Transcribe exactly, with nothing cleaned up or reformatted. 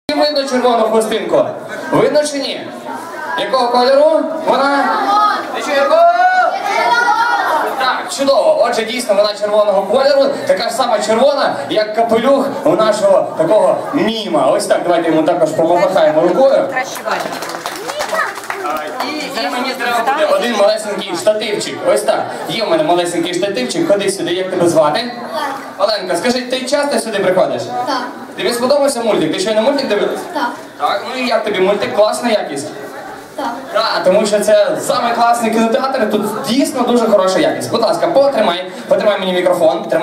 Видно червону хустинку? Видно чи ні? Якого кольору? Вона? Так, чудово. Отже, дійсно, вона червоного кольору, така ж сама червона, як капелюх у нашого такого міма. Ось так, давайте йому також помахаємо рукою. І, і мені треба буде один малесенький штативчик. Ось так. Є в мене малесенький штативчик. Ходи сюди, як тебе звати? Оленка, скажи, ти часто сюди приходиш? Так. Тобі сподобався мультик? Ти щойно мультик дивилась? Так. Так, ну і як тобі мультик? Класна якість? Так. Так, тому що це саме класний кінотеатр, тут дійсно дуже хороша якість. Будь ласка, потримай, потримай мені мікрофон.